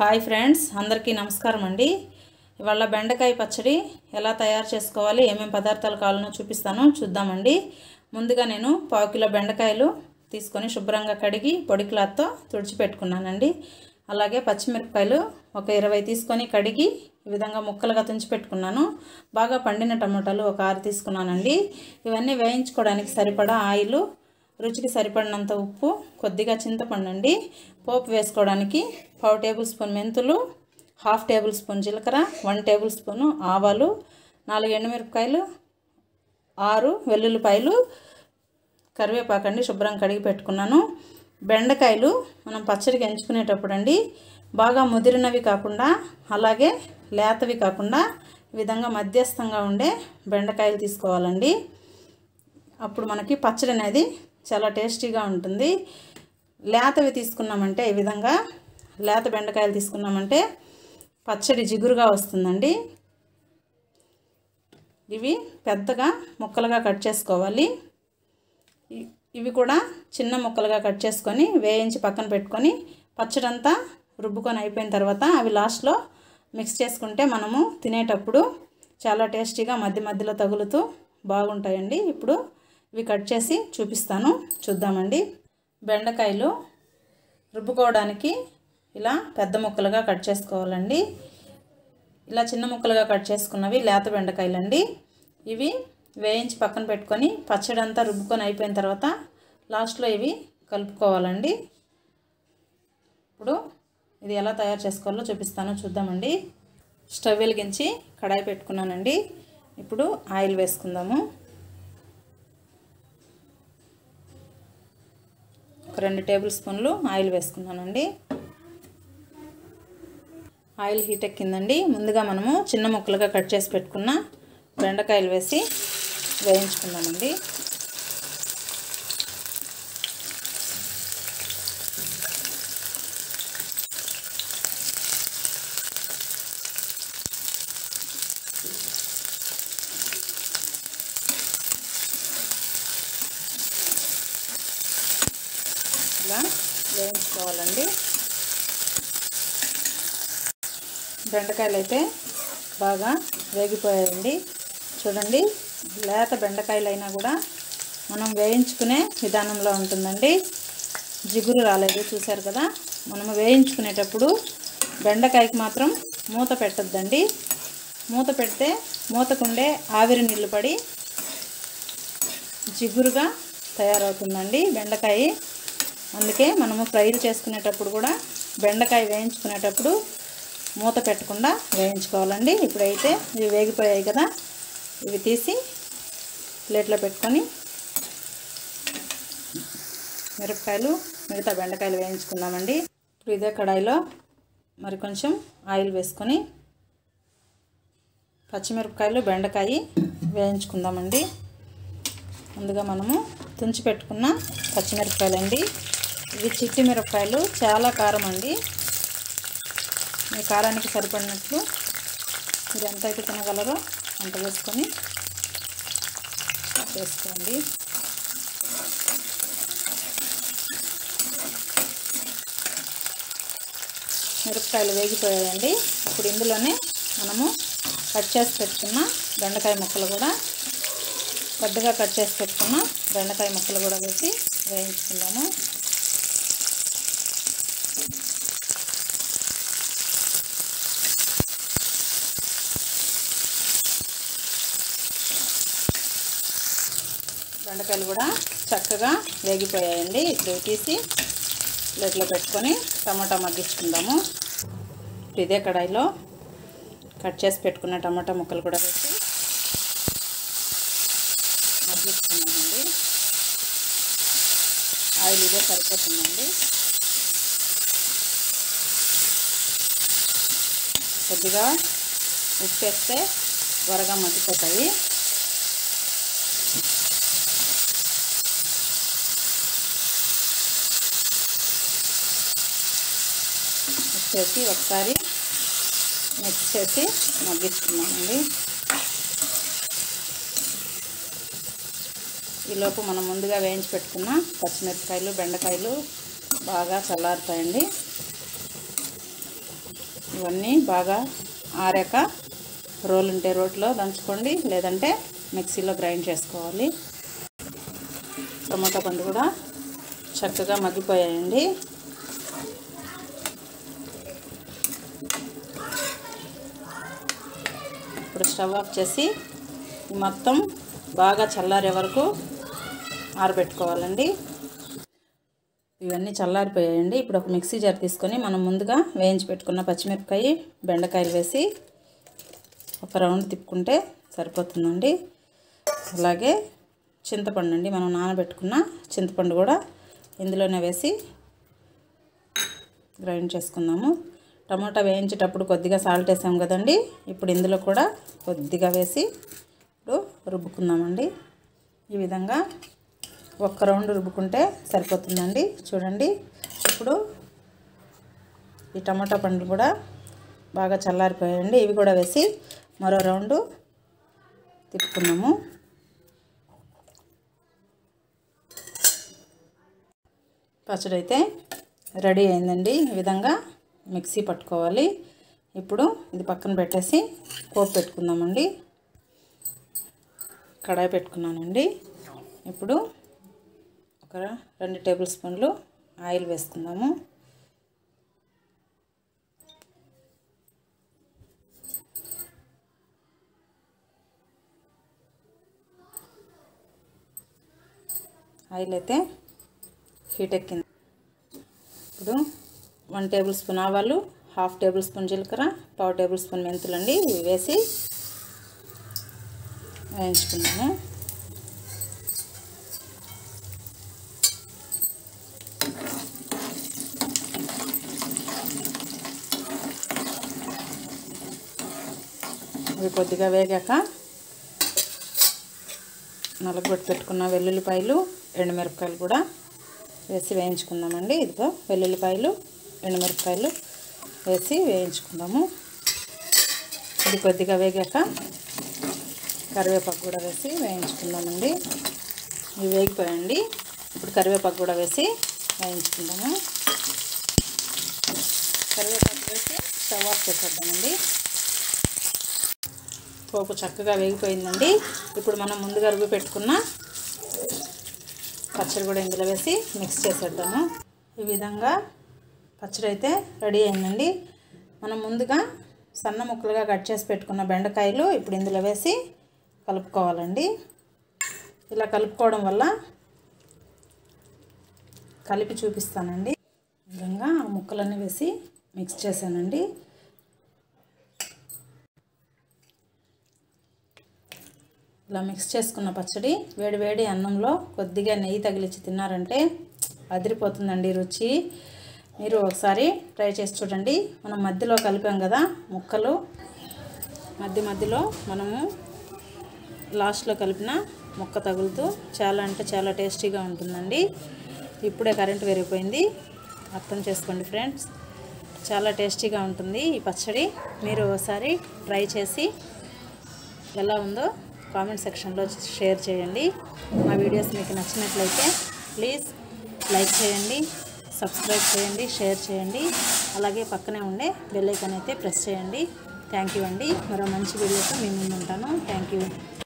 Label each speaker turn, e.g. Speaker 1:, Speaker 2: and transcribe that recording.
Speaker 1: Hi friends, అందరికీ నమస్కారం అండి. ఇవాళ బెండకాయ పచ్చడి ఎలా తయారు చేసుకోవాలి, ఏమేమి పదార్థాలు కావాలో చూపిస్తాను, చూద్దామండి. ముందుగా నేను 1/2 కిలో బెండకాయలు తీసుకొని శుభ్రంగా కడిగి పొడి క్లాత్తో తుడిచిపెట్టుకున్నానండి. అలాగే పచ్చిమిరపకాయలు ఒక 20 తీసుకొని కడిగి ఈ విధంగా ముక్కలుగా తుంచిపెట్టుకున్నాను. బాగా పండిన టమాటాలు ఒక 6 తీసుకున్నానండి. ఇవన్నీ వేయించుకోవడానికి సరిపడా ఆయిల్, రుచికి సరిపడినంత ఉప్పు, కొద్దిగా చింతపండు అండి. పోపు వేసుకోవడానికి 1/2 టేబుల్ స్పూన్ మెంతులు, 1/2 టేబుల్ స్పూన్ జీలకర్ర, 1 టేబుల్ స్పూన్ ఆవాలు, 4 ఎండుమిరపకాయలు, 6 వెల్లుల్లిపాయలు, కరివేపాకు అండి శుభ్రం కడిగి పెట్టుకున్నాను. బెండకాయలు మనం పచ్చడికి ఎంచుకునేటప్పుడు అండి బాగా ముదిరినవి కాకుండా అలాగే లేతవి కాకుండా ఈ విధంగా మధ్యస్థంగా ఉండే బెండకాయలు తీసుకోవాలండి. అప్పుడు మనకి పచ్చడి అనేది చాలా టేస్టీగా ఉంటుంది. లేతవి తీసుకున్నామంటే ఈ విధంగా లేత బెండకాయలు తీసుకున్నామంటే పచ్చడి జిగురుగా వస్తుందండి. ఇవి పెద్దగా ముక్కలుగా కట్ చేసుకోవాలి. ఇవి కూడా చిన్న ముక్కలుగా కట్ చేసుకొని వేయించి పక్కన పెట్టుకొని పచ్చడి అంతా రుబ్బుకొని అయిపోయిన తర్వాత అవి లాస్ట్లో మిక్స్ చేసుకుంటే మనము తినేటప్పుడు చాలా టేస్టీగా మధ్య మధ్యలో తగులుతూ బాగుంటాయండి. ఇప్పుడు ఇవి కట్ చేసి చూపిస్తాను, చూద్దామండి. బెండకాయలు రుబ్బుకోవడానికి ఇలా పెద్ద ముక్కలుగా కట్ చేసుకోవాలండి. ఇలా చిన్న ముక్కలుగా కట్ చేసుకున్నవి లేత బెండకాయలు అండి. ఇవి వేయించి పక్కన పెట్టుకొని పచ్చడి అంతా రుబ్బుకొని అయిపోయిన తర్వాత లాస్ట్లో ఇవి కలుపుకోవాలండి. ఇప్పుడు ఇది ఎలా తయారు చేసుకోవాలో చూపిస్తాను, చూద్దామండి. స్టవ్ వెలిగించి కడాయి పెట్టుకున్నానండి. ఇప్పుడు ఆయిల్ వేసుకుందాము. 2 టేబుల్ స్పూన్లు ఆయిల్ వేసుకున్నానండి. ఆయిల్ హీట్ ఎక్కిందండి. ముందుగా మనము చిన్న ముక్కలుగా కట్ చేసి పెట్టుకున్న బెండకాయలు వేసి వేయించుకుందామండి. ఇలా వేయించుకోవాలండి. బెండకాయలు అయితే బాగా వేగిపోయాయండి. చూడండి, లేత బెండకాయలు అయినా కూడా మనం వేయించుకునే విధానంలో ఉంటుందండి. జిగురు రాలేదు, చూశారు కదా. మనము వేయించుకునేటప్పుడు బెండకాయకి మాత్రం మూత పెట్టద్దండి. మూత పెడితే మూతకుండే ఆవిరి నీళ్ళు పడి జిగురుగా తయారవుతుందండి బెండకాయ. అందుకే మనము ఫ్రైలు చేసుకునేటప్పుడు కూడా బెండకాయ వేయించుకునేటప్పుడు మూత పెట్టకుండా వేయించుకోవాలండి. ఇప్పుడైతే ఇవి వేగిపోయాయి కదా, ఇవి తీసి ప్లేట్లో పెట్టుకొని మిరపకాయలు, మిగతా బెండకాయలు వేయించుకుందామండి. ఇప్పుడు ఇదే కడాయిలో మరి కొంచెం ఆయిల్ వేసుకొని పచ్చిమిరపకాయలు, బెండకాయ వేయించుకుందామండి. ముందుగా మనము తుంచి పెట్టుకున్న పచ్చిమిరపకాయలు అండి. ఇవి చిట్టి మిరపకాయలు, చాలా కారం అండి. మీ కారానికి సరిపడినట్లు మీరు ఎంత అయితే తినగలరో అంత వేసుకొని వేసుకోండి. మిరపకాయలు వేగిపోయాయండి. ఇప్పుడు ఇందులోనే మనము కట్ చేసి పెట్టుకున్న బెండకాయ ముక్కలు కూడా పెద్దగా కట్ చేసి పెట్టుకున్న బెండకాయ ముక్కలు కూడా వేసి వేయించుకుందాము. బెండకాయలు కూడా చక్కగా వేగిపోయాయండి. ఇప్పుడు తీసి ప్లేట్లో పెట్టుకొని టమాటా మగ్గించుకుందాము. ఇదే కడాయిలో కట్ చేసి పెట్టుకున్న టమాటా ముక్కలు కూడా వేసి మగ్గించుకున్నామండి. ఆయిల్ ఇదే సరిపోతుందండి. కొద్దిగా ఉప్పు వేస్తే త్వరగా మగ్గిపోతాయి. చేసి ఒకసారి మిక్స్ చేసి మగ్గించుకున్నామండి. ఈలోపు మనం ముందుగా వేయించి పెట్టుకున్న పచ్చిమిరపకాయలు, బెండకాయలు బాగా చల్లారుతాయండి. ఇవన్నీ బాగా ఆరాక రోలు ఉంటే రోట్లో దంచుకోండి, లేదంటే మిక్సీలో గ్రైండ్ చేసుకోవాలి. టమాటా పండు కూడా చక్కగా మగ్గిపోయాయండి. ఇప్పుడు స్టవ్ ఆఫ్ చేసి మొత్తం బాగా చల్లారే వరకు ఆరబెట్టుకోవాలండి. ఇవన్నీ చల్లారిపోయాయండి. ఇప్పుడు ఒక మిక్సీ జార్ తీసుకొని మనం ముందుగా వేయించి పెట్టుకున్న పచ్చిమిరపకాయ, బెండకాయలు వేసి ఒక రౌండ్ తిప్పుకుంటే సరిపోతుందండి. అలాగే చింతపండు అండి, మనం నానబెట్టుకున్న చింతపండు కూడా ఇందులోనే వేసి గ్రైండ్ చేసుకుందాము. టమాటా వేయించేటప్పుడు కొద్దిగా సాల్ట్ వేసాం కదండి, ఇప్పుడు ఇందులో కూడా కొద్దిగా వేసి ఇప్పుడు రుబ్బుకుందామండి. ఈ విధంగా ఒక్క రౌండ్ రుబ్బుకుంటే సరిపోతుందండి. చూడండి, ఇప్పుడు ఈ టమాటా పండ్లు కూడా బాగా చల్లారిపోయాయండి. ఇవి కూడా వేసి మరో రౌండు తిప్పుకున్నాము. పచ్చడి అయితే రెడీ అయిందండి. ఈ విధంగా మిక్సీ పట్టుకోవాలి. ఇప్పుడు ఇది పక్కన పెట్టేసి పోపు పెట్టుకుందామండి. కడాయి పెట్టుకున్నానండి. ఇప్పుడు ఒక 2 టేబుల్ స్పూన్లు ఆయిల్ వేసుకుందాము. ఆయిల్ అయితే హీట్ ఎక్కింది. ఇప్పుడు 1 టేబుల్ స్పూన్ ఆవాలు, 1/2 టేబుల్ స్పూన్ జీలకర్ర, 1/4 టేబుల్ స్పూన్ మెంతులు అండి, ఇవి వేసి వేయించుకున్నాము. ఇవి కొద్దిగా వేగాక నలగొట్టి పెట్టుకున్న వెల్లుల్లిపాయలు, ఎండుమిరపకాయలు కూడా వేసి వేయించుకుందామండి. ఇదిగో వెల్లుల్లిపాయలు, ఎండుమిరపకాయలు వేసి వేయించుకుందాము. ఇది కొద్దిగా వేగాక కరివేపాకు కూడా వేసి వేయించుకుందామండి. ఇవి వేగిపోయండి. ఇప్పుడు కరివేపాకు కూడా వేసి వేయించుకుందాము. కరివేపాకు వేసి స్టవ్ ఆఫ్ చేసేద్దామండి. పోపు చక్కగా వేగిపోయిందండి. ఇప్పుడు మనం ముందుగా రుబ్బి పెట్టుకున్న పచ్చడి కూడా ఇందులో వేసి మిక్స్ చేసేద్దాము. ఈ విధంగా పచ్చడి అయితే రెడీ అయిందండి. మనం ముందుగా సన్న ముక్కలుగా కట్ చేసి పెట్టుకున్న బెండకాయలు ఇప్పుడు ఇందులో వేసి కలుపుకోవాలండి. ఇలా కలుపుకోవడం వల్ల కలిపి చూపిస్తానండి. ఈ విధంగా ఆ ముక్కలన్నీ వేసి మిక్స్ చేశానండి. ఇలా మిక్స్ చేసుకున్న పచ్చడి వేడి వేడి అన్నంలో కొద్దిగా నెయ్యి తగిలించి తిన్నారంటే అదిరిపోతుందండి రుచి. మీరు ఒకసారి ట్రై చేసి చూడండి. మనం మధ్యలో కలిపాం కదా ముక్కలు, మధ్యలో మనము లాస్ట్లో కలిపిన ముక్క తగులుతూ చాలా అంటే చాలా టేస్టీగా ఉంటుందండి. ఇప్పుడే కరెంట్ విరిగిపోయింది, అర్థం చేసుకోండి ఫ్రెండ్స్. చాలా టేస్టీగా ఉంటుంది ఈ పచ్చడి. మీరు ఒకసారి ట్రై చేసి ఎలా ఉందో కామెంట్ సెక్షన్లో షేర్ చేయండి. మా వీడియోస్ మీకు నచ్చినట్లయితే ప్లీజ్ లైక్ చేయండి, సబ్స్క్రైబ్ చేయండి, షేర్ చేయండి. అలాగే పక్కనే ఉండే బెల్ ఐకాన్ అయితే ప్రెస్ చేయండి. థ్యాంక్ యూ అండి. మరో మంచి వీడియోతో మీ ముందు ఉంటాను. Thank you.